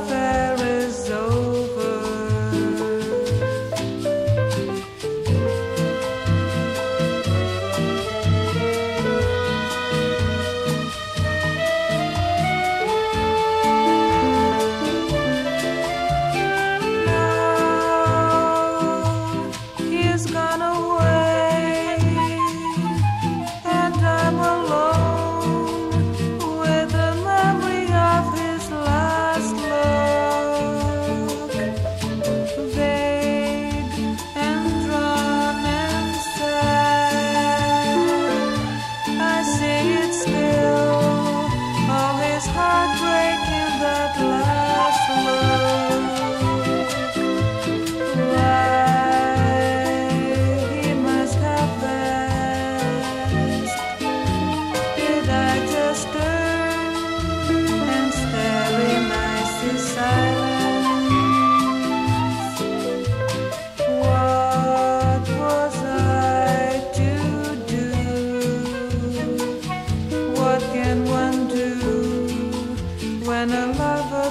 affair is over. He's gone away, and I'm alone with the memory of his last look. Vague and drawn and sad, I see it still, all his heartbreak in that last look. What was I to do? What can one do when a lover